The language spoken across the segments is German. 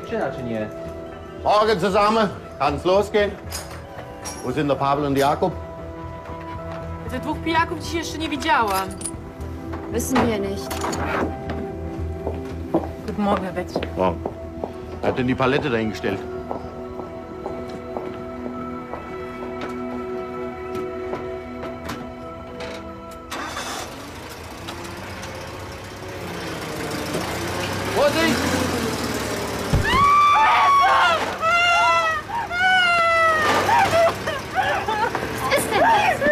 dziewczyna, czy nie? Morgen zusammen. Kann's losgehen? Wo sind der Pavel und Jakub? Tych dwóch pijaków dzisiaj jeszcze nie widziałam. Wissen wir nicht. Guten Morgen, Herr Betz. Ja. Wer hat denn die Palette dahingestellt? Vorsicht! Was ist denn das?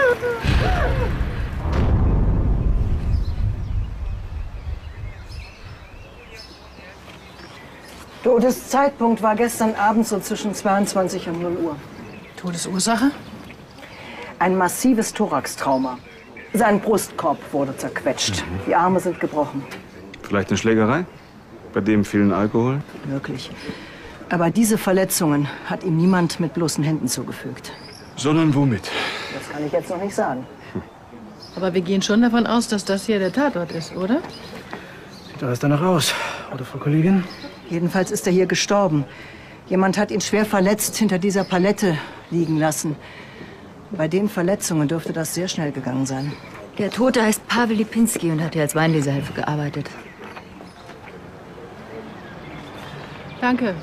Todeszeitpunkt war gestern Abend so zwischen 22 und 0 Uhr. Todesursache? Ein massives Thoraxtrauma. Sein Brustkorb wurde zerquetscht. Die Arme sind gebrochen. Vielleicht eine Schlägerei? Bei dem vielen Alkohol? Möglich. Aber diese Verletzungen hat ihm niemand mit bloßen Händen zugefügt. Sondern womit? Das kann ich jetzt noch nicht sagen. Aber wir gehen schon davon aus, dass das hier der Tatort ist, oder? Sieht alles danach aus, oder, Frau Kollegin? Jedenfalls ist er hier gestorben. Jemand hat ihn schwer verletzt hinter dieser Palette liegen lassen. Bei den Verletzungen dürfte das sehr schnell gegangen sein. Der Tote heißt Pavel Lipinski und hat hier als Weinleserhilfe gearbeitet. Danke.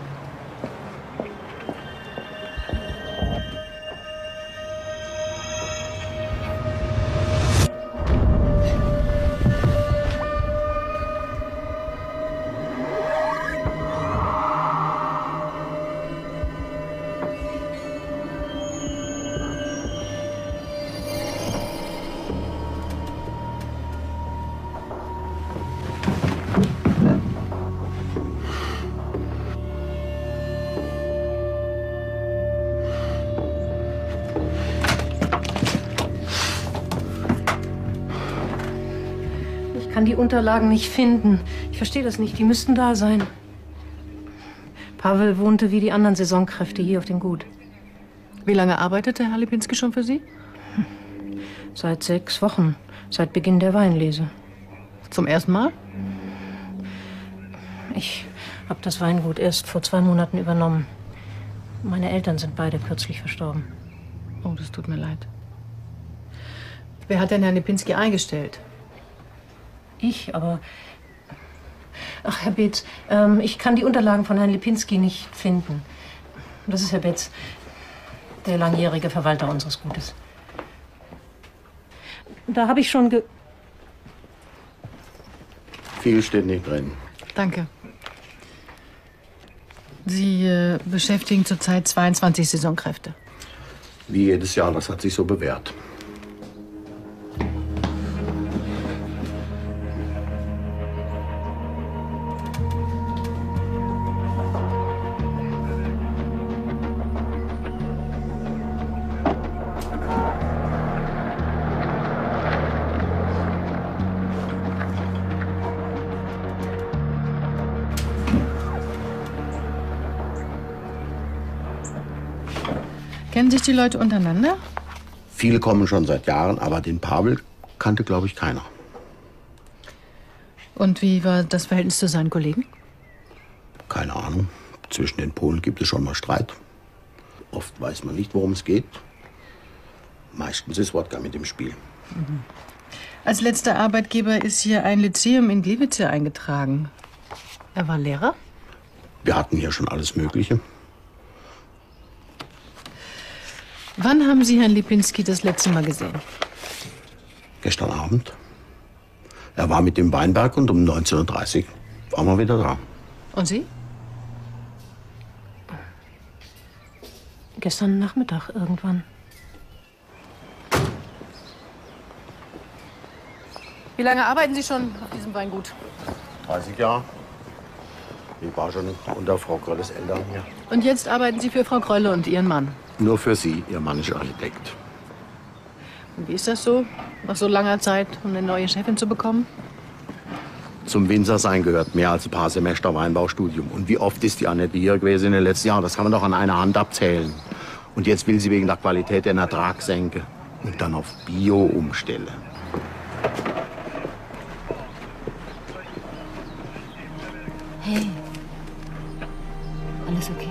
Ich kann die Unterlagen nicht finden. Ich verstehe das nicht. Die müssten da sein. Pavel wohnte wie die anderen Saisonkräfte hier auf dem Gut. Wie lange arbeitete Herr Lipinski schon für Sie? Seit 6 Wochen. Seit Beginn der Weinlese. Zum ersten Mal? Ich habe das Weingut erst vor 2 Monaten übernommen. Meine Eltern sind beide kürzlich verstorben. Oh, das tut mir leid. Wer hat denn Herrn Lipinski eingestellt? Ich, aber... Ach, Herr Betz, ich kann die Unterlagen von Herrn Lipinski nicht finden. Das ist Herr Betz, der langjährige Verwalter unseres Gutes. Da habe ich schon Viel steht nicht drin. Danke. Sie beschäftigen zurzeit 22 Saisonkräfte. Wie jedes Jahr, das hat sich so bewährt. Kennen sich die Leute untereinander? Viele kommen schon seit Jahren, aber den Pavel kannte, glaube ich, keiner. Und wie war das Verhältnis zu seinen Kollegen? Keine Ahnung. Zwischen den Polen gibt es schon mal Streit. Oft weiß man nicht, worum es geht. Meistens ist Wodka mit im Spiel. Mhm. Als letzter Arbeitgeber ist hier ein Lyzeum in Gliwice eingetragen. Er war Lehrer? Wir hatten hier schon alles Mögliche. Wann haben Sie Herrn Lipinski das letzte Mal gesehen? Gestern Abend. Er war mit dem Weinberg und um 19:30 Uhr waren wir wieder da. Und Sie? Gestern Nachmittag irgendwann. Wie lange arbeiten Sie schon auf diesem Weingut? 30 Jahre. Ich war schon unter Frau Grölles Eltern hier. Und jetzt arbeiten Sie für Frau Krölle und Ihren Mann. Nur für Sie, Ihr Mann ist Architekt. Und wie ist das so, nach so langer Zeit, um eine neue Chefin zu bekommen? Zum Winzersein gehört mehr als ein paar Semester Weinbaustudium. Und wie oft ist die Annette hier gewesen in den letzten Jahren? Das kann man doch an einer Hand abzählen. Und jetzt will sie wegen der Qualität den Ertrag senken und dann auf Bio umstellen. Hey, Alles okay?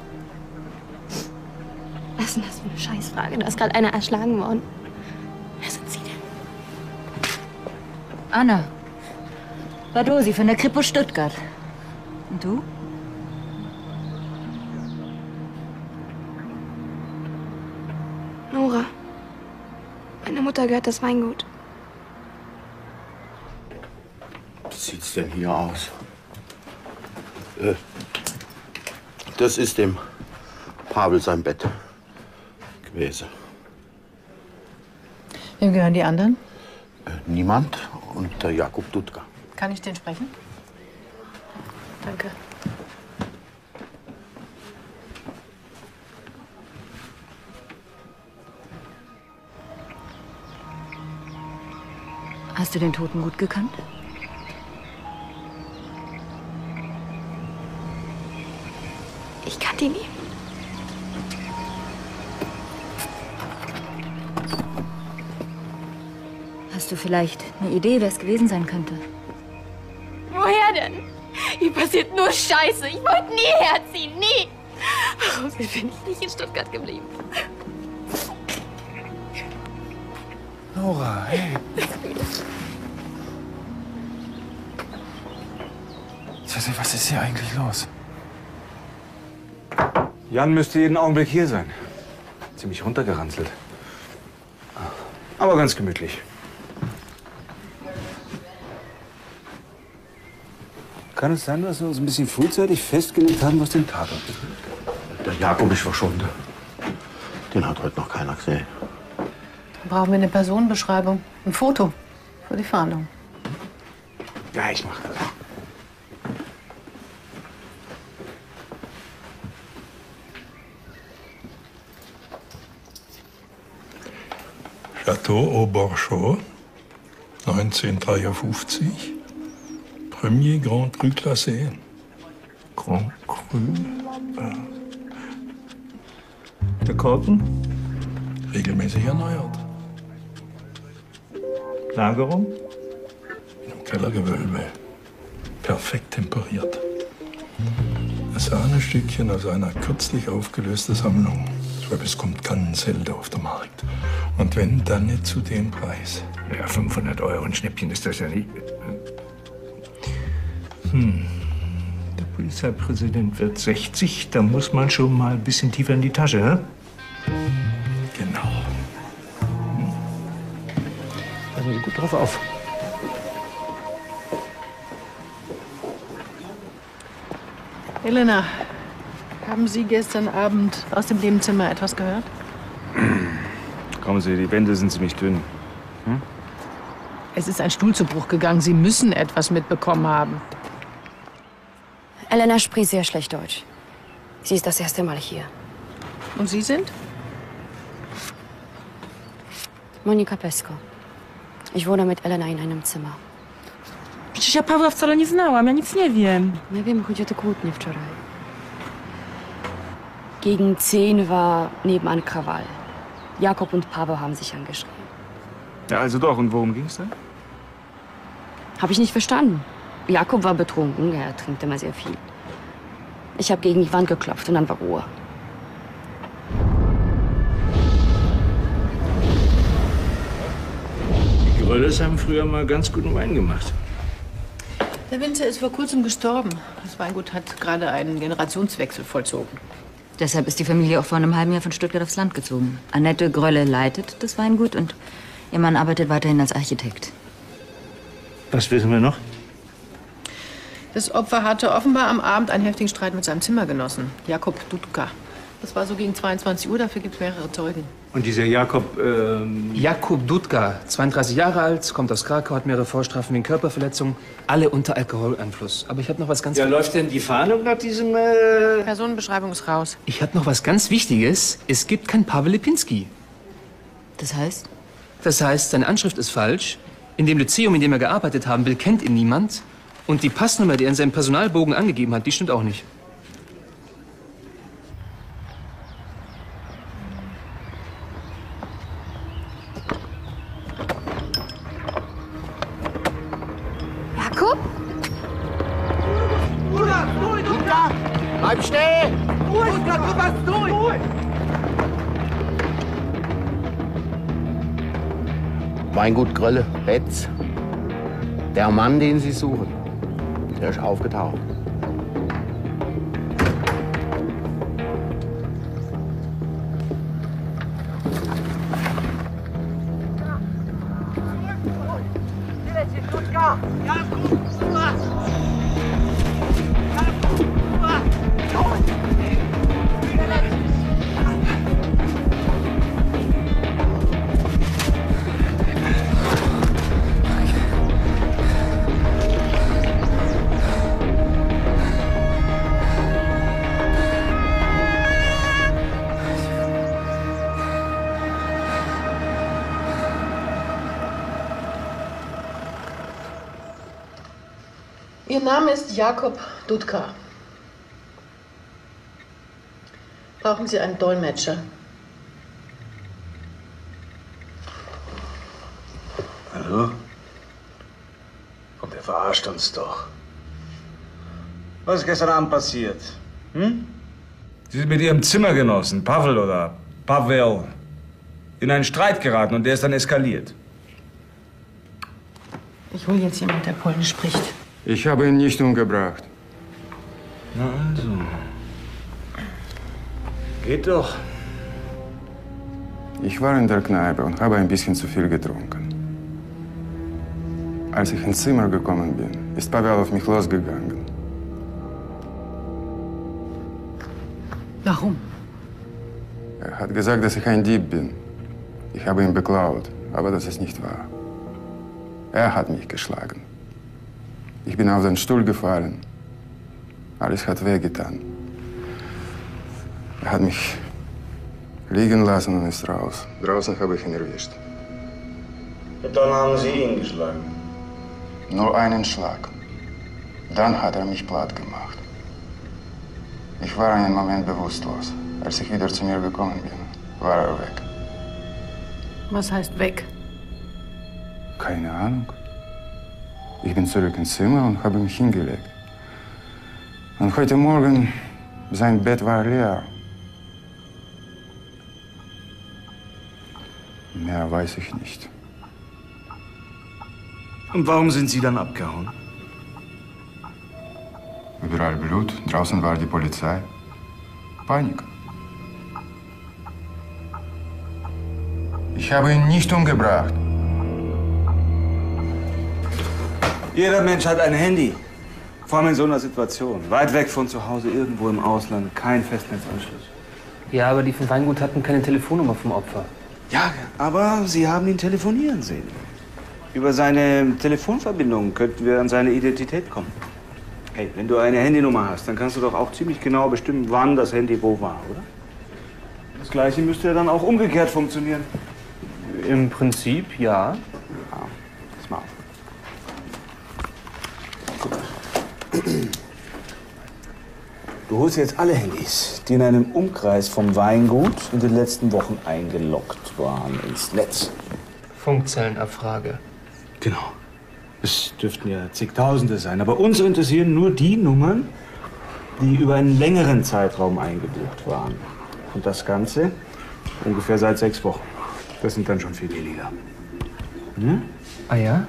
Was ist denn das für eine Scheißfrage? Da ist gerade einer erschlagen worden. Wer sind Sie denn? Anna. Badosi von der Kripo Stuttgart. Und du? Nora. Meiner Mutter gehört das Weingut. Wie sieht's denn hier aus? Das ist dem Pavel sein Bett gewesen. Wem gehören die anderen? Niemand und der Jakub Dudka. Kann ich den sprechen? Danke. Hast du den Toten gut gekannt? Ich kannte ihn nie. Hast du vielleicht eine Idee, wer es gewesen sein könnte? Woher denn? Hier passiert nur Scheiße. Ich wollte nie herziehen, nie. Warum bin ich nicht in Stuttgart geblieben? Nora, hey. Was ist hier eigentlich los? Jan müsste jeden Augenblick hier sein. Ziemlich runtergeranzelt. Aber ganz gemütlich. Kann es sein, dass wir uns ein bisschen frühzeitig festgelegt haben, was den Tatort betrifft? Der Jakob ist verschwunden. Den hat heute noch keiner gesehen. Dann brauchen wir eine Personenbeschreibung. Ein Foto für die Fahndung. Ja, ich mach das. Chateau au Borchot, 1953. Premier Grand Cru Classé. Grand Cru. Der Korken? Regelmäßig erneuert. Lagerung? Im Kellergewölbe. Perfekt temperiert. Das Sahnestückchen aus einer kürzlich aufgelösten Sammlung. Ich glaube, es kommt ganz selten auf den Markt. Und wenn, dann nicht zu dem Preis. Ja, 500 € ein Schnäppchen ist das ja nicht. Der Polizeipräsident wird 60, da muss man schon mal ein bisschen tiefer in die Tasche, hä? Genau. Passen Sie gut drauf auf. Elena, haben Sie gestern Abend aus dem Nebenzimmer etwas gehört? Kommen Sie, die Wände sind ziemlich dünn. Es ist ein Stuhl zu Bruch gegangen. Sie müssen etwas mitbekommen haben. Elena spricht sehr schlecht Deutsch. Sie ist das erste Mal hier. Und Sie sind? Monika Pesko. Ich wohne mit Elena in einem Zimmer. Przecież ja Pawła wcale nie znałam, ja nic nie wiem. Nie wiem, chodzi o te kłótnie wczoraj. Gegen 10 war nebenan Krawall. Jakob und Pavel haben sich angeschrien. Ja, also doch. Und worum ging's da? Habe ich nicht verstanden. Jakob war betrunken, er trinkt immer sehr viel. Ich habe gegen die Wand geklopft und dann war Ruhe. Die Grölles haben früher mal ganz guten Wein gemacht. Der Winzer ist vor kurzem gestorben. Das Weingut hat gerade einen Generationswechsel vollzogen. Deshalb ist die Familie auch vor einem halben Jahr von Stuttgart aufs Land gezogen. Annette Grölle leitet das Weingut und ihr Mann arbeitet weiterhin als Architekt. Was wissen wir noch? Das Opfer hatte offenbar am Abend einen heftigen Streit mit seinem Zimmergenossen, Jakub Dudka. Das war so gegen 22 Uhr, dafür gibt es mehrere Zeugen. Und dieser Jakob, Jakub Dudka, 32 Jahre alt, kommt aus Krakau, hat mehrere Vorstrafen wegen Körperverletzung, alle unter Alkoholeinfluss. Aber ich habe noch was ganz... Ja, läuft denn die Fahndung nach diesem... Personenbeschreibung ist raus. Ich habe noch was ganz Wichtiges. Es gibt kein Pavel Lipinski. Das heißt? Das heißt, seine Anschrift ist falsch. In dem Lyzeum, in dem er gearbeitet haben will, kennt ihn niemand. Und die Passnummer, die er in seinem Personalbogen angegeben hat, die stimmt auch nicht. Jakob? Dudka! Bleib stehen! Ruhig, du was durch! Weingut Grölle, Betz. Der Mann, den Sie suchen, der ist aufgetaucht. Ihr Name ist Jakob Dudka. Brauchen Sie einen Dolmetscher? Hallo? Und der verarscht uns doch. Was ist gestern Abend passiert? Hm? Sie sind mit Ihrem Zimmergenossen, Pavel oder Pavel, in einen Streit geraten und der ist dann eskaliert. Ich hole jetzt jemand, der Polnisch spricht. Ich habe ihn nicht umgebracht. Na also. Geht doch. Ich war in der Kneipe und habe ein bisschen zu viel getrunken. Als ich ins Zimmer gekommen bin, ist Pavel auf mich losgegangen. Warum? Er hat gesagt, dass ich ein Dieb bin. Ich habe ihn beklaut, aber das ist nicht wahr. Er hat mich geschlagen. Ich bin auf den Stuhl gefallen. Alles hat wehgetan. Er hat mich liegen lassen und ist raus. Draußen habe ich ihn erwischt. Und dann haben Sie ihn geschlagen? Nur einen Schlag. Dann hat er mich platt gemacht. Ich war einen Moment bewusstlos. Als ich wieder zu mir gekommen bin, war er weg. Was heißt weg? Keine Ahnung. Ich bin zurück ins Zimmer und habe mich hingelegt. Und heute Morgen, sein Bett war leer. Mehr weiß ich nicht. Und warum sind Sie dann abgehauen? Überall Blut, draußen war die Polizei. Panik. Ich habe ihn nicht umgebracht. Jeder Mensch hat ein Handy. Vor allem in so einer Situation. Weit weg von zu Hause, irgendwo im Ausland, kein Festnetzanschluss. Ja, aber die von Weingut hatten keine Telefonnummer vom Opfer. Ja, aber Sie haben ihn telefonieren sehen. Über seine Telefonverbindung könnten wir an seine Identität kommen. Hey, wenn du eine Handynummer hast, dann kannst du doch auch ziemlich genau bestimmen, wann das Handy wo war, oder? Das Gleiche müsste ja dann auch umgekehrt funktionieren. Im Prinzip, ja. Pass mal auf. Du holst jetzt alle Handys, die in einem Umkreis vom Weingut in den letzten Wochen eingeloggt waren, ins Netz. Funkzellenabfrage. Genau. Es dürften ja zigtausende sein, aber uns interessieren nur die Nummern, die über einen längeren Zeitraum eingebucht waren. Und das Ganze ungefähr seit 6 Wochen. Das sind dann schon viel weniger. Hm? Ah ja?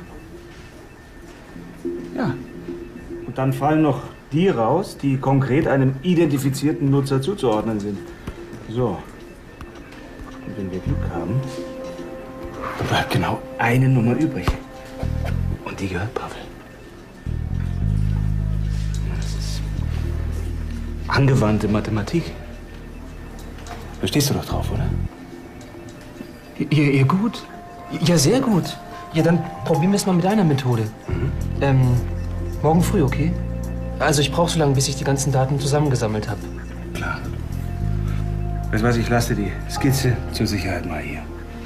Ja. Und dann fallen noch die raus, die konkret einem identifizierten Nutzer zuzuordnen sind. So. Und wenn wir Glück haben, dann bleibt genau eine Nummer übrig. Und die gehört Pavel. Das ist angewandte Mathematik. Da stehst du doch drauf, oder? Ja, gut. Ja, sehr gut. Ja, dann probieren wir es mal mit einer Methode. Morgen früh, okay? Also ich brauche so lange, bis ich die ganzen Daten zusammengesammelt habe. Klar. Weißt du was, ich lasse die Skizze zur Sicherheit mal hier.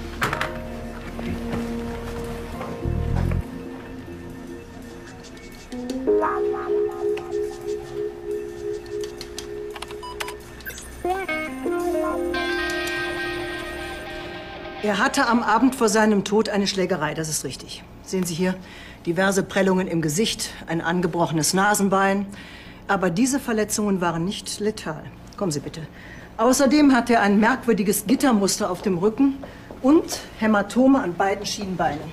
Er hatte am Abend vor seinem Tod eine Schlägerei, das ist richtig. Sehen Sie hier, diverse Prellungen im Gesicht, ein angebrochenes Nasenbein. Aber diese Verletzungen waren nicht letal. Kommen Sie bitte. Außerdem hat er ein merkwürdiges Gittermuster auf dem Rücken und Hämatome an beiden Schienbeinen.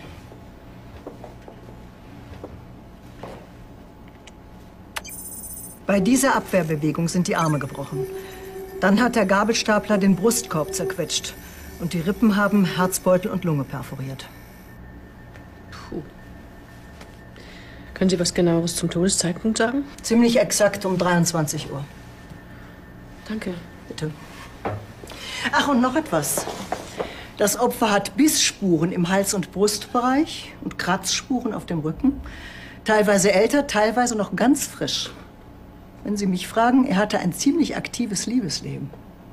Bei dieser Abwehrbewegung sind die Arme gebrochen. Dann hat der Gabelstapler den Brustkorb zerquetscht. Und die Rippen haben Herzbeutel und Lunge perforiert. Puh. Können Sie was Genaueres zum Todeszeitpunkt sagen? Ziemlich exakt um 23 Uhr. Danke. Bitte. Ach, und noch etwas. Das Opfer hat Bissspuren im Hals- und Brustbereich und Kratzspuren auf dem Rücken. Teilweise älter, teilweise noch ganz frisch. Wenn Sie mich fragen, er hatte ein ziemlich aktives Liebesleben.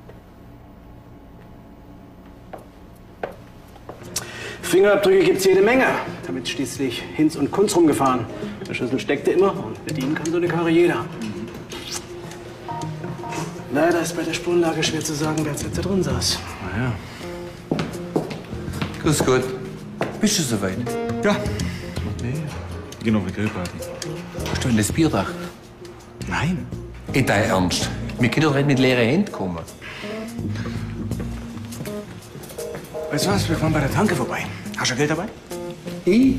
Fingerabdrücke gibt's jede Menge. Damit schließlich Hinz und Kunz rumgefahren. Der Schlüssel steckte immer und bedienen kann so eine Karre jeder. Leider ist bei der Spurenlage schwer zu sagen, wer als letzter drin saß. Na ja. Grüß Gott. Bist du soweit? Ja. Nee. Wir gehen auf eine Grillparty. Hast du in das Bier gedacht? Nein. In dein Ernst? Wir können doch nicht mit leeren Händen kommen. Weißt du was, wir fahren bei der Tanke vorbei. Hast du Geld dabei? Ich?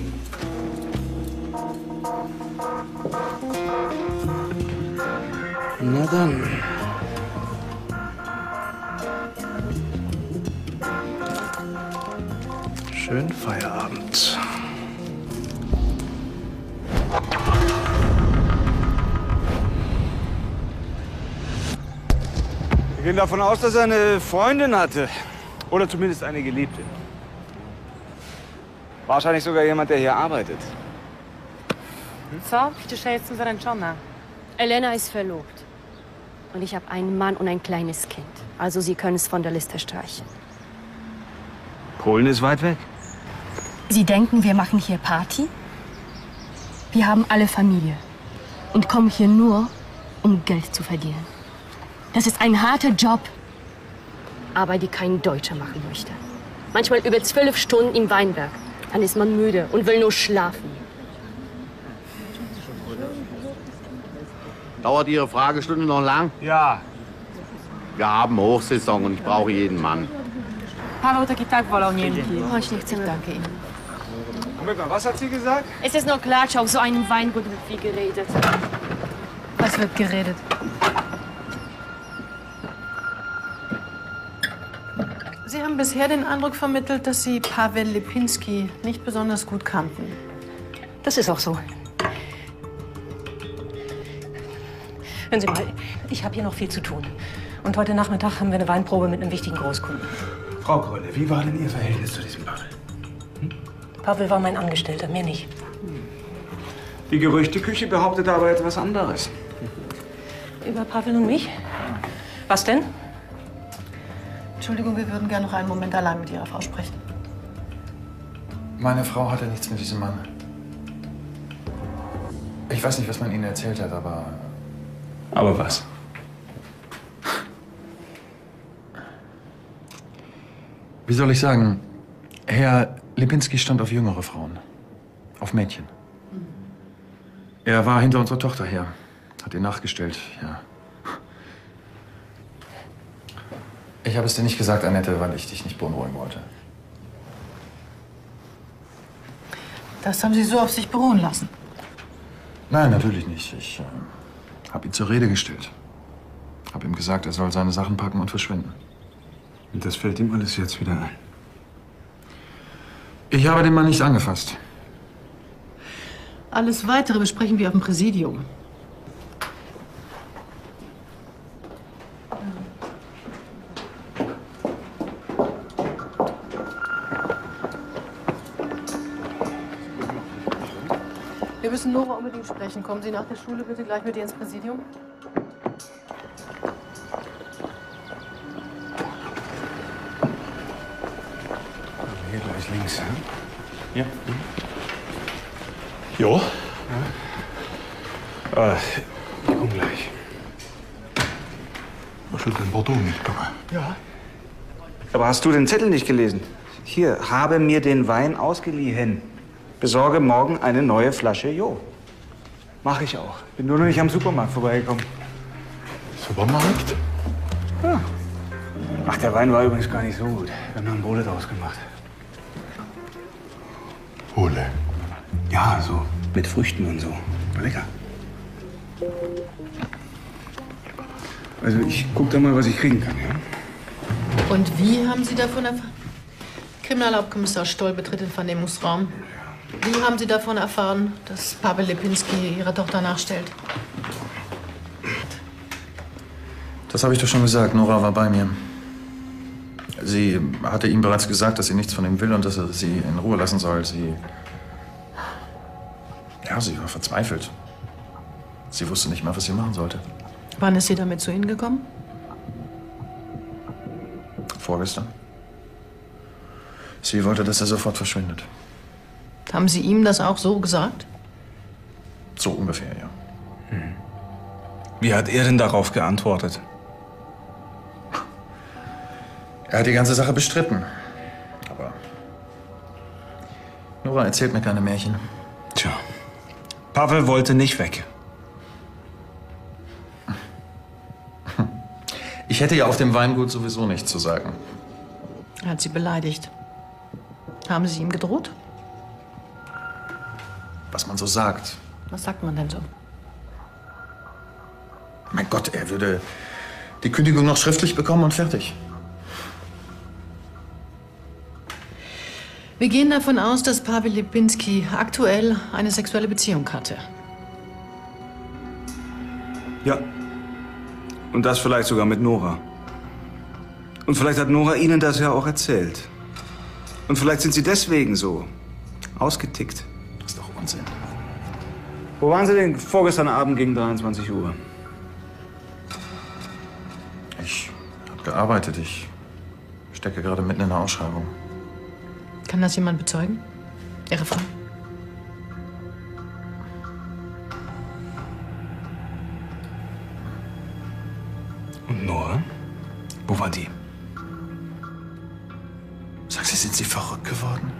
Na dann. Schönen Feierabend. Wir gehen davon aus, dass er eine Freundin hatte. Oder zumindest eine Geliebte. Wahrscheinlich sogar jemand, der hier arbeitet. Co? Przecież ja jestem zaręczona. Elena ist verlobt. Und ich habe einen Mann und ein kleines Kind. Also Sie können es von der Liste streichen. Polen ist weit weg. Sie denken, wir machen hier Party? Wir haben alle Familie und kommen hier nur, um Geld zu verdienen. Das ist ein harter Job, aber die kein Deutscher machen möchte. Manchmal über 12 Stunden im Weinberg. Dann ist man müde und will nur schlafen. Dauert Ihre Fragestunde noch lang? Ja. Wir haben Hochsaison und ich brauche jeden Mann. Paweł tak i tak wolał Niemki. Oh, ich nicht zum Danke Ihnen. Moment mal, was hat sie gesagt? Es ist nur Klatsch, auf so einem Weingut wird viel geredet. Was wird geredet? Sie haben bisher den Eindruck vermittelt, dass Sie Paweł Lipinski nicht besonders gut kannten. Das ist auch so. Hören Sie mal, ich habe hier noch viel zu tun. Und heute Nachmittag haben wir eine Weinprobe mit einem wichtigen Großkunden. Frau Grölle, wie war denn Ihr Verhältnis zu diesem Paweł? Paweł war mein Angestellter, mehr nicht. Die Gerüchteküche behauptet aber etwas anderes. Über Paweł und mich? Was denn? Entschuldigung, wir würden gerne noch einen Moment allein mit Ihrer Frau sprechen. Meine Frau hatte nichts mit diesem Mann. Ich weiß nicht, was man Ihnen erzählt hat, aber... Aber was? Wie soll ich sagen? Herr Lipinski stand auf jüngere Frauen. Auf Mädchen. Er war hinter unserer Tochter her. Hat ihr nachgestellt, ja. Ich habe es dir nicht gesagt, Annette, weil ich dich nicht beunruhigen wollte. Das haben Sie so auf sich beruhen lassen. Nein, natürlich nicht. Ich habe ihn zur Rede gestellt. Habe ihm gesagt, er soll seine Sachen packen und verschwinden. Und das fällt ihm alles jetzt wieder ein. Ich habe den Mann nicht angefasst. Alles Weitere besprechen wir auf dem Präsidium. Wir müssen Nora unbedingt sprechen. Kommen Sie nach der Schule bitte gleich mit ihr ins Präsidium? Hier gleich links, ja? Ja? Ich komm gleich. Hast du den Bordeaux mitgenommen? Ja. Aber hast du den Zettel nicht gelesen? Hier, habe mir den Wein ausgeliehen. Besorge morgen eine neue Flasche Jo. Mach ich auch. Bin nur noch nicht am Supermarkt vorbeigekommen. Supermarkt? Ja. Ach, der Wein war übrigens gar nicht so gut. Wir haben noch ein Bowle draus gemacht. Bowle? Ja, so mit Früchten und so. War lecker. Also ich guck da mal, was ich kriegen kann, ja? Und wie haben Sie davon erfahren? Kriminalhauptkommissar Stoll betritt den Vernehmungsraum. Wie haben Sie davon erfahren, dass Pavel Lipinski Ihrer Tochter nachstellt? Das habe ich doch schon gesagt. Nora war bei mir. Sie hatte ihm bereits gesagt, dass sie nichts von ihm will und dass er sie in Ruhe lassen soll. Sie war verzweifelt. Sie wusste nicht mehr, was sie machen sollte. Wann ist sie damit zu Ihnen gekommen? Vorgestern. Sie wollte, dass er sofort verschwindet. Haben Sie ihm das auch so gesagt? So ungefähr, ja. Wie hat er denn darauf geantwortet? Er hat die ganze Sache bestritten. Aber Nora erzählt mir keine Märchen. Tja, Pavel wollte nicht weg. Ich hätte ja auf dem Weingut sowieso nichts zu sagen. Er hat Sie beleidigt. Haben Sie ihm gedroht? Was man so sagt. Was sagt man denn so? Mein Gott, er würde die Kündigung noch schriftlich bekommen und fertig. Wir gehen davon aus, dass Pavel Lipinski aktuell eine sexuelle Beziehung hatte. Ja. Und das vielleicht sogar mit Nora. Und vielleicht hat Nora Ihnen das ja auch erzählt. Und vielleicht sind Sie deswegen so ausgetickt. Das ist doch Unsinn. Wo waren Sie denn vorgestern Abend gegen 23 Uhr? Ich habe gearbeitet. Ich stecke gerade mitten in der Ausschreibung. Kann das jemand bezeugen? Ihre Frau? Und Nora? Wo war die? Sag Sie, sind Sie verrückt geworden?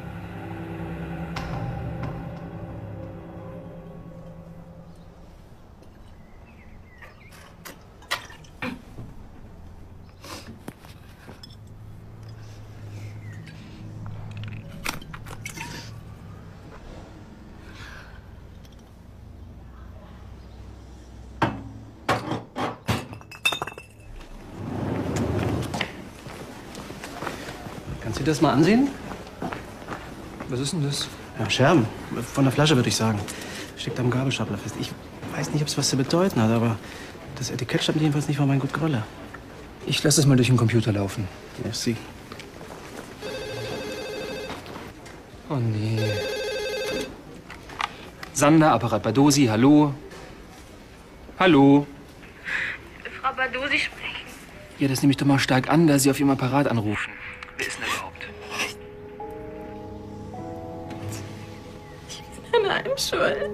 Kannst du dir das mal ansehen? Was ist denn das? Ja, Scherben. Von der Flasche, würde ich sagen. Steckt am Gabelstapler fest. Ich weiß nicht, ob es was zu bedeuten hat, aber das Etikett stammt jedenfalls nicht von meinem Gut Gröller. Ich lasse es mal durch den Computer laufen. Merci. Oh nee. Sander, Apparat Badosi, hallo? Hallo? Frau Badosi sprechen. Ja, das nehme ich doch mal stark an, da Sie auf Ihrem Apparat anrufen. Wer ist denn da überhaupt? Ich bin an allem schuld.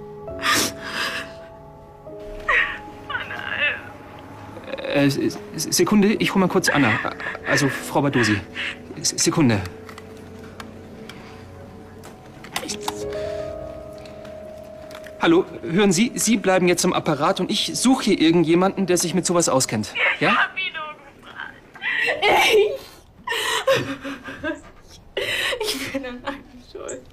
Sekunde, ich hole mal kurz Anna. Also Frau Badosi. Sekunde. Hallo, hören Sie, Sie bleiben jetzt am Apparat und ich suche hier irgendjemanden, der sich mit sowas auskennt. Ja? Ich hab ihn umgebracht. Ich bin an allem schuld.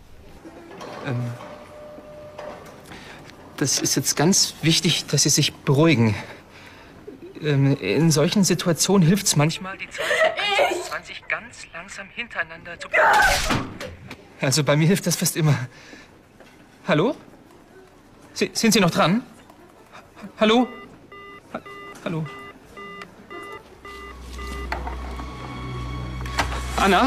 Das ist jetzt ganz wichtig, dass Sie sich beruhigen. In solchen Situationen hilft es manchmal, die Zahlen von 1 bis 20 ganz langsam hintereinander zu platzieren. Also bei mir hilft das fast immer. Hallo? Sind Sie noch dran? Hallo? Hallo? Anna?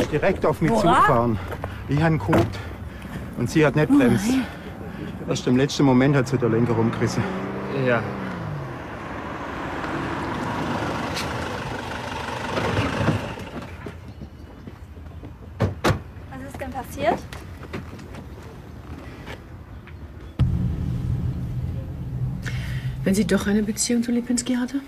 ist direkt auf mich zugefahren. Ich habe ihn gehupt und sie hat nicht bremst. Erst im letzten Moment hat sie den Lenker rumgerissen. Ja. Was ist denn passiert? Wenn sie doch eine Beziehung zu Lipinski hatte?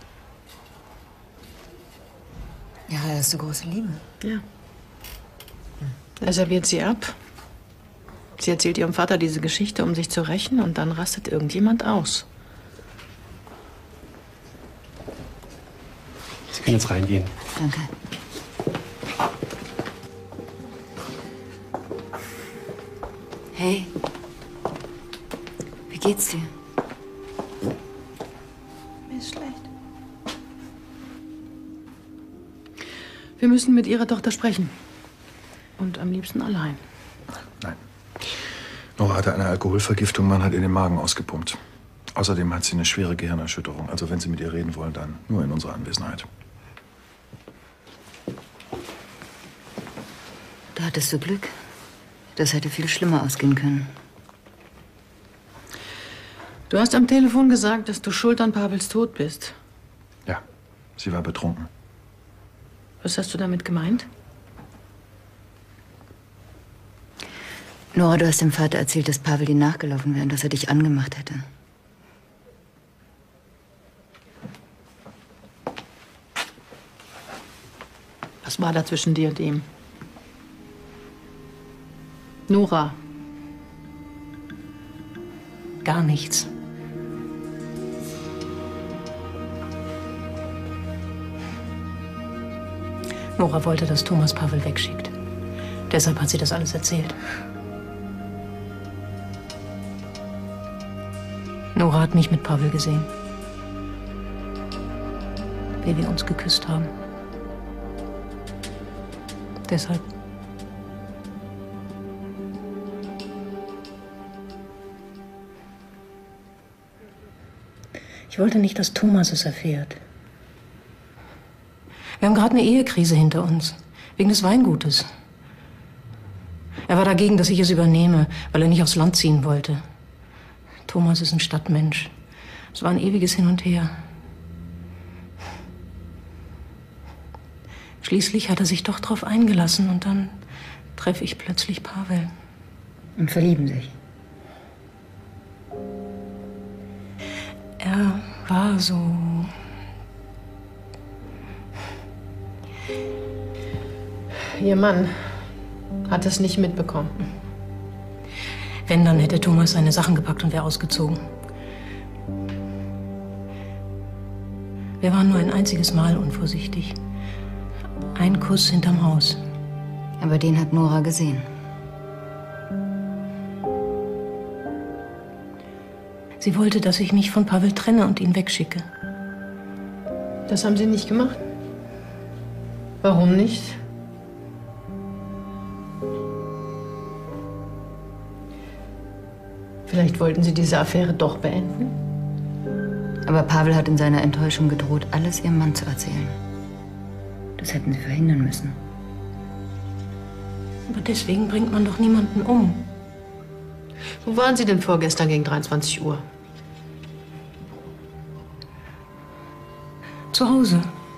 Ja, erste große Liebe. Ja. Er serviert sie ab. Sie erzählt ihrem Vater diese Geschichte, um sich zu rächen, und dann rastet irgendjemand aus. Sie können jetzt reingehen. Danke. Hey. Wie geht's dir? Mir ist schlecht. Wir müssen mit ihrer Tochter sprechen. Und am liebsten allein. Nein. Nora hatte eine Alkoholvergiftung, man hat ihr den Magen ausgepumpt. Außerdem hat sie eine schwere Gehirnerschütterung. Also wenn Sie mit ihr reden wollen, dann nur in unserer Anwesenheit. Da hattest du Glück. Das hätte viel schlimmer ausgehen können. Du hast am Telefon gesagt, dass du schuld an Pawels Tod bist. Ja, sie war betrunken. Was hast du damit gemeint? Nora, du hast dem Vater erzählt, dass Pavel dir nachgelaufen wäre und dass er dich angemacht hätte. Was war da zwischen dir und ihm? Nora. Gar nichts. Nora wollte, dass Thomas Pavel wegschickt. Deshalb hat sie das alles erzählt. Nora hat mich mit Pavel gesehen. Wie wir uns geküsst haben. Deshalb. Ich wollte nicht, dass Thomas es erfährt. Wir haben gerade eine Ehekrise hinter uns. Wegen des Weingutes. Er war dagegen, dass ich es übernehme, weil er nicht aufs Land ziehen wollte. Thomas ist ein Stadtmensch. Es war ein ewiges Hin und Her. Schließlich hat er sich doch drauf eingelassen und dann treffe ich plötzlich Pavel. Und verlieben sich. Er war so... Ihr Mann hat es nicht mitbekommen. Wenn, dann hätte Thomas seine Sachen gepackt und wäre ausgezogen. Wir waren nur ein einziges Mal unvorsichtig. Ein Kuss hinterm Haus. Aber den hat Nora gesehen. Sie wollte, dass ich mich von Pavel trenne und ihn wegschicke. Das haben Sie nicht gemacht? Warum nicht? Vielleicht wollten Sie diese Affäre doch beenden? Aber Pavel hat in seiner Enttäuschung gedroht, alles ihrem Mann zu erzählen. Das hätten sie verhindern müssen. Aber deswegen bringt man doch niemanden um. Wo waren Sie denn vorgestern gegen 23 Uhr? Zu Hause.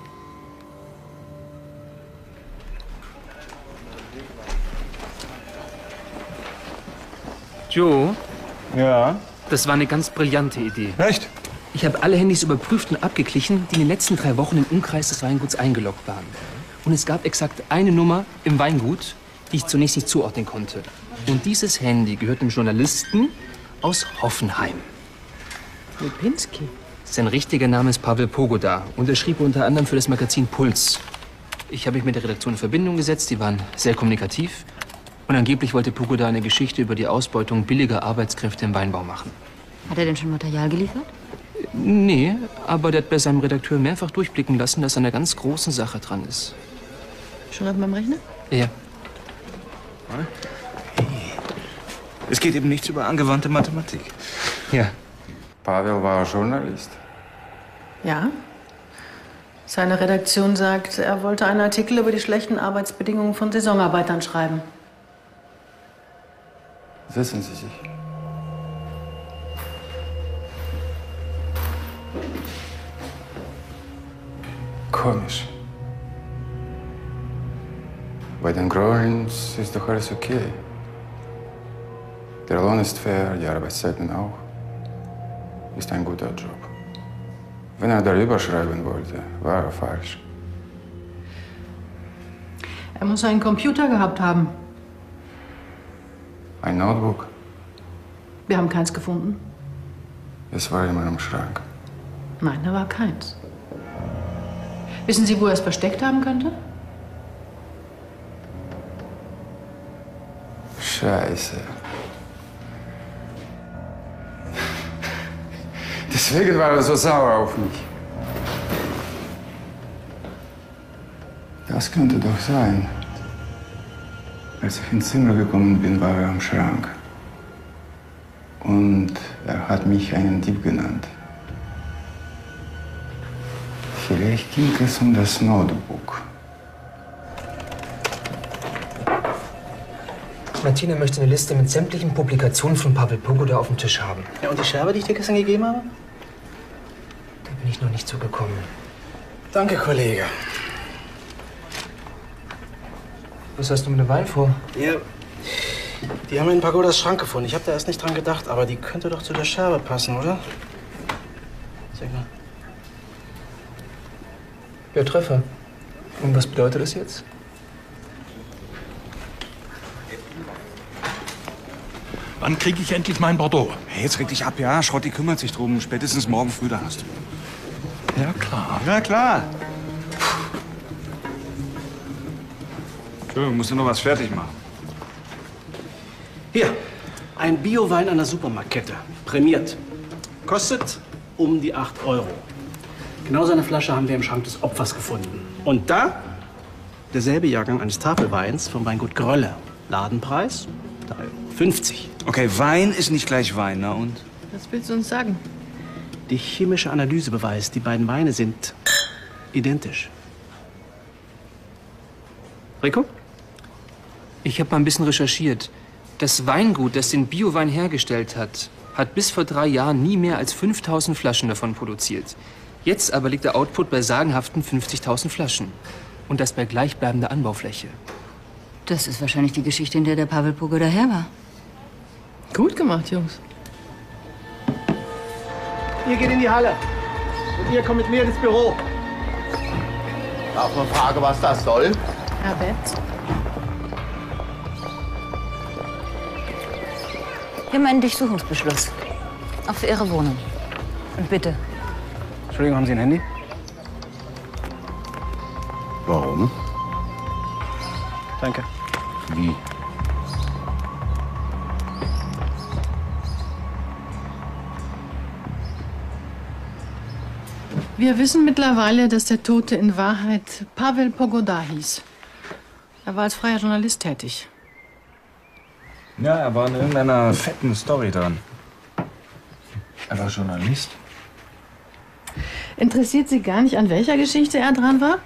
Joe? Ja? Das war eine ganz brillante Idee. Echt? Ich habe alle Handys überprüft und abgeglichen, die in den letzten 3 Wochen im Umkreis des Weinguts eingeloggt waren. Und es gab exakt eine Nummer im Weingut, die ich zunächst nicht zuordnen konnte. Und dieses Handy gehört einem Journalisten aus Hoffenheim. Lipinski? Sein richtiger Name ist Pavel Pogoda und er schrieb unter anderem für das Magazin Puls. Ich habe mich mit der Redaktion in Verbindung gesetzt, die waren sehr kommunikativ. Und angeblich wollte Pogoda eine Geschichte über die Ausbeutung billiger Arbeitskräfte im Weinbau machen. Hat er denn schon Material geliefert? Nee, aber der hat bei seinem Redakteur mehrfach durchblicken lassen, dass an einer ganz großen Sache dran ist. Schon auf meinem Rechner? Ja. Es geht eben nichts über angewandte Mathematik. Ja. Pavel war Journalist. Ja. Seine Redaktion sagt, er wollte einen Artikel über die schlechten Arbeitsbedingungen von Saisonarbeitern schreiben. Setzen Sie sich. Komisch. Bei den Growlings ist doch alles okay. Der Lohn ist fair, die Arbeitszeiten auch. Ist ein guter Job. Wenn er darüber schreiben wollte, war er falsch. Er muss einen Computer gehabt haben. Ein Notebook. Wir haben keins gefunden. Es war in meinem Schrank. Nein, da war keins. Wissen Sie, wo er es versteckt haben könnte? Scheiße. Deswegen war er so sauer auf mich. Das könnte doch sein. Als ich ins Zimmer gekommen bin, war er am Schrank. Und er hat mich einen Dieb genannt. Vielleicht ging es um das Notebook. Martina möchte eine Liste mit sämtlichen Publikationen von Pavel Pogoda auf dem Tisch haben. Ja, und die Scherbe, die ich dir gestern gegeben habe? Da bin ich noch nicht zugekommen. Danke, Kollege. Was hast du mit dem Wein vor? Ja, die haben in Pagodas Schrank gefunden. Ich habe da erst nicht dran gedacht, aber die könnte doch zu der Scherbe passen, oder? Sag mal. Ja, Treffer. Und was bedeutet das jetzt? Wann kriege ich endlich mein Bordeaux? Hey, jetzt reg dich ab, ja? Schrotti kümmert sich drum. Spätestens morgen früh da hast du. Ja, klar. Ja, klar. Entschuldigung, musst du noch was fertig machen? Hier, ein Biowein einer Supermarktkette. Prämiert. Kostet um die 8 €. Genau so eine Flasche haben wir im Schrank des Opfers gefunden. Und da derselbe Jahrgang eines Tafelweins vom Weingut Grölle. Ladenpreis 3,50 €. Okay, Wein ist nicht gleich Wein, na und? Was willst du uns sagen? Die chemische Analyse beweist, die beiden Weine sind identisch. Rico? Ich habe mal ein bisschen recherchiert. Das Weingut, das den Biowein hergestellt hat, hat bis vor 3 Jahren nie mehr als 5000 Flaschen davon produziert. Jetzt aber liegt der Output bei sagenhaften 50.000 Flaschen. Und das bei gleichbleibender Anbaufläche. Das ist wahrscheinlich die Geschichte, in der der Pavel Pogoda her war. Gut gemacht, Jungs. Ihr geht in die Halle. Und ihr kommt mit mir ins Büro. Darf man fragen, was das soll? Herr Betz? Wir haben einen Durchsuchungsbeschluss. Auch für Ihre Wohnung. Und bitte. Entschuldigung, haben Sie ein Handy? Warum? Danke. Wie? Wir wissen mittlerweile, dass der Tote in Wahrheit Pavel Pogoda hieß. Er war als freier Journalist tätig. Ja, er war in irgendeiner fetten Story dran. Er war Journalist? Interessiert Sie gar nicht, an welcher Geschichte er dran war?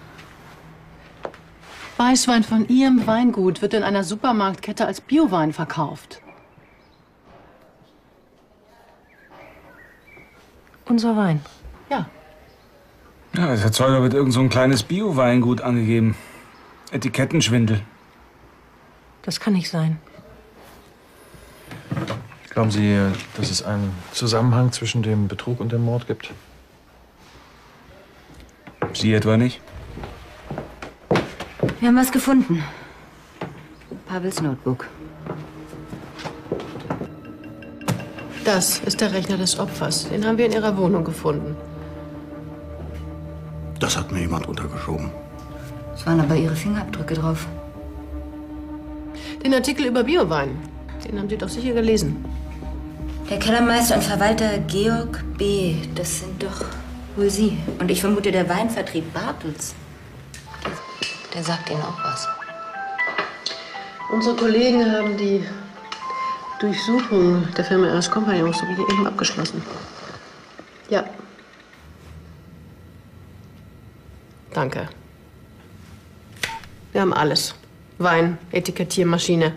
Weißwein von Ihrem Weingut wird in einer Supermarktkette als Biowein verkauft. Unser Wein. Ja. Ja, der Erzeuger wird irgend so ein kleines Bio-Weingut angegeben. Etikettenschwindel. Das kann nicht sein. Glauben Sie, dass es einen Zusammenhang zwischen dem Betrug und dem Mord gibt? Sie etwa nicht? Wir haben was gefunden. Pavels Notebook. Das ist der Rechner des Opfers. Den haben wir in Ihrer Wohnung gefunden. Das hat mir jemand untergeschoben. Es waren aber Ihre Fingerabdrücke drauf. Den Artikel über Biowein, den haben Sie doch sicher gelesen. Der Kellermeister und Verwalter Georg B., das sind doch wohl Sie. Und ich vermute, der Weinvertrieb Bartels. Der sagt Ihnen auch was. Unsere Kollegen haben die Durchsuchung der Firma Ihres Kompagnons, so wie eben, abgeschlossen. Ja. Danke. Wir haben alles. Wein, Etikettiermaschine.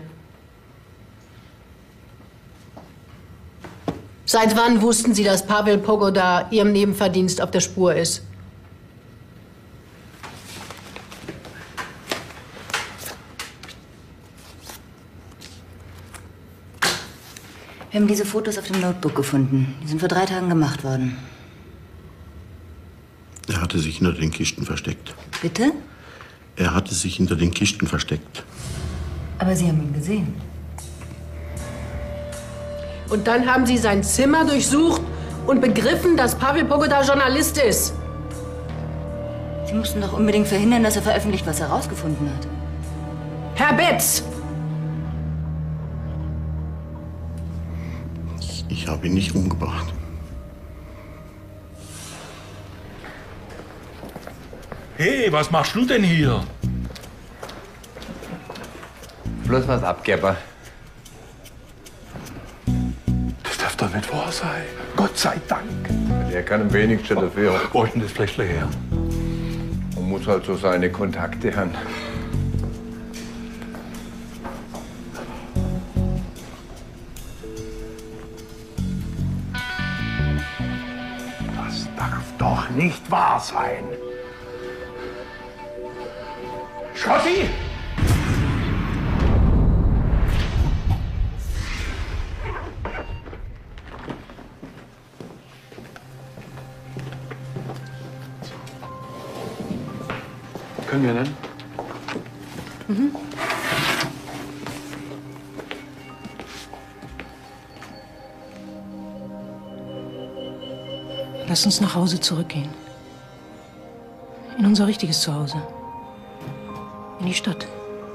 Seit wann wussten Sie, dass Pavel Pogoda Ihrem Nebenverdienst auf der Spur ist? Wir haben diese Fotos auf dem Notebook gefunden. Die sind vor 3 Tagen gemacht worden. Er hatte sich hinter den Kisten versteckt. Bitte? Er hatte sich hinter den Kisten versteckt. Aber Sie haben ihn gesehen. Und dann haben Sie sein Zimmer durchsucht und begriffen, dass Pavel Pogoda Journalist ist. Sie mussten doch unbedingt verhindern, dass er veröffentlicht, was er herausgefunden hat. Herr Betz! Ich habe ihn nicht umgebracht. Hey, was machst du denn hier? Bloß was abgeben. Das darf doch nicht wahr sein. Gott sei Dank. Der kann am wenigsten dafür. Wo ist denn das Fläschchen her? Man muss halt so seine Kontakte haben. Das darf doch nicht wahr sein. Schrotti! Können wir denn? Mhm. Lass uns nach Hause zurückgehen. In unser richtiges Zuhause. In die Stadt.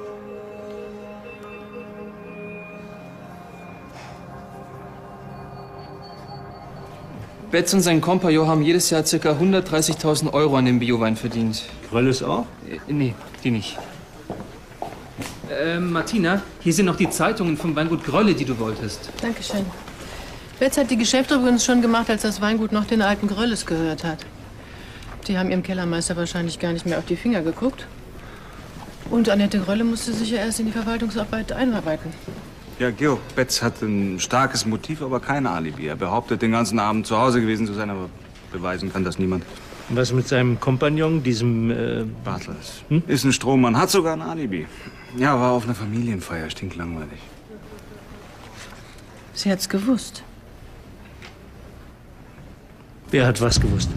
Betz und sein Kompagnon haben jedes Jahr ca. 130.000 Euro an dem Biowein verdient. Grölles auch? Nee, die nicht. Martina, hier sind noch die Zeitungen vom Weingut Grölle, die du wolltest. Dankeschön. Betz hat die Geschäfte übrigens schon gemacht, als das Weingut noch den alten Grölles gehört hat. Die haben ihrem Kellermeister wahrscheinlich gar nicht mehr auf die Finger geguckt. Und Annette Grölle musste sich ja erst in die Verwaltungsarbeit einarbeiten. Ja, Georg Betz hat ein starkes Motiv, aber kein Alibi. Er behauptet, den ganzen Abend zu Hause gewesen zu sein, aber beweisen kann das niemand. Was mit seinem Kompagnon, diesem... Bartels. Ist ein Strohmann, hat sogar ein Alibi. Ja, war auf einer Familienfeier, stinklangweilig. Sie hat's gewusst. Wer hat was gewusst?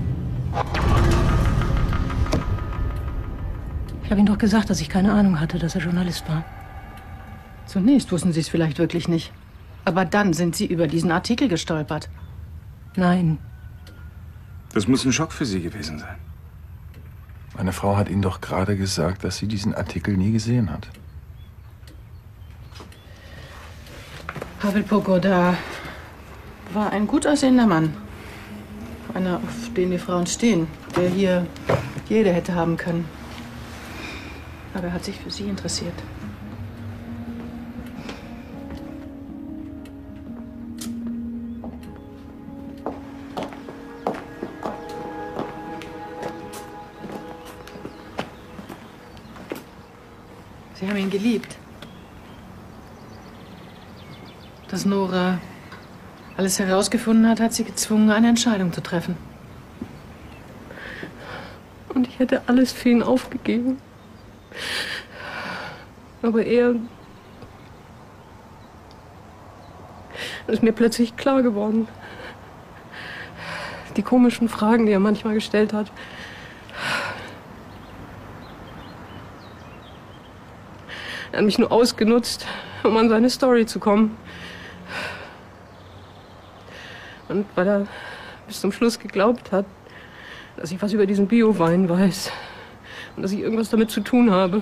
Ich habe ihm doch gesagt, dass ich keine Ahnung hatte, dass er Journalist war. Zunächst wussten Sie es vielleicht wirklich nicht. Aber dann sind Sie über diesen Artikel gestolpert. Nein. Das muss ein Schock für Sie gewesen sein. Meine Frau hat Ihnen doch gerade gesagt, dass sie diesen Artikel nie gesehen hat. Pavel Pogoda war ein gut aussehender Mann. Einer, auf den die Frauen stehen, der hier jede hätte haben können. Aber er hat sich für Sie interessiert. Sie haben ihn geliebt. Dass Nora alles herausgefunden hat, hat sie gezwungen, eine Entscheidung zu treffen. Und ich hätte alles für ihn aufgegeben. Aber er ist mir plötzlich klar geworden. Die komischen Fragen, die er manchmal gestellt hat. Er hat mich nur ausgenutzt, um an seine Story zu kommen. Und weil er bis zum Schluss geglaubt hat, dass ich was über diesen Bio-Wein weiß und dass ich irgendwas damit zu tun habe.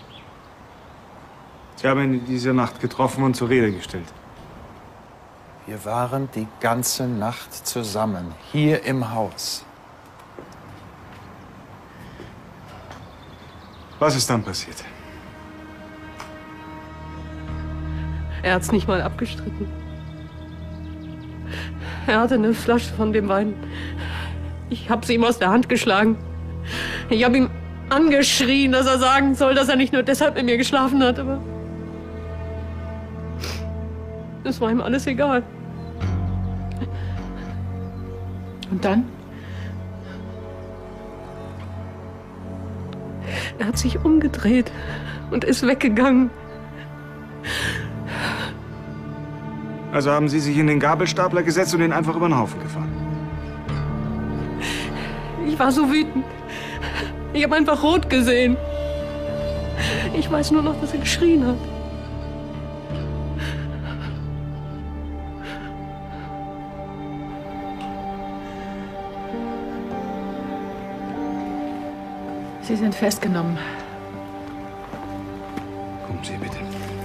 Sie haben ihn in dieser Nacht getroffen und zur Rede gestellt. Wir waren die ganze Nacht zusammen, hier im Haus. Was ist dann passiert? Er hat's nicht mal abgestritten. Er hatte eine Flasche von dem Wein. Ich habe sie ihm aus der Hand geschlagen. Ich habe ihn angeschrien, dass er sagen soll, dass er nicht nur deshalb mit mir geschlafen hat, aber es war ihm alles egal. Und dann? Er hat sich umgedreht und ist weggegangen. Also haben Sie sich in den Gabelstapler gesetzt und ihn einfach über den Haufen gefahren? Ich war so wütend. Ich habe einfach rot gesehen. Ich weiß nur noch, dass er geschrien hat. Sie sind festgenommen. Kommen Sie bitte.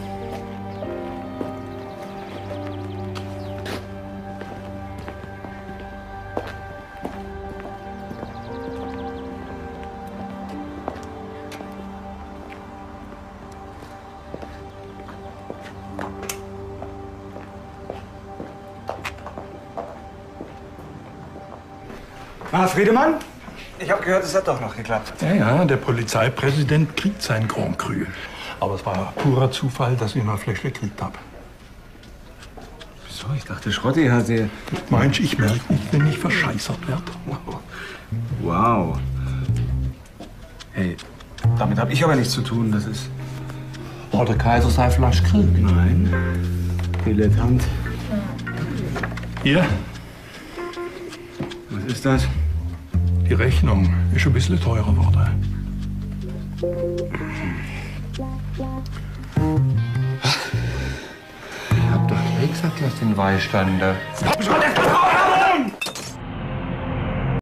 Ah, Friedemann? Ich habe gehört, es hat doch noch geklappt. Ja, der Polizeipräsident kriegt sein Grand Cru. Aber es war purer Zufall, dass ich ihn mal Fleisch gekriegt habe. Wieso? Ich dachte, Schrotti hat sie... Meinst du, ich merke nicht, wenn ich verscheißert werde? Wow. Hey, damit habe ich aber nichts zu tun. Das ist... Oh, der Kaiser sei Fleisch kriegt. Nein. Dilettant. Hier, Was ist das? die Rechnung ist schon ein bisschen teurer geworden. Ich hab doch gleich gesagt, lass den Wein standen. Komm schon, erst mal raus!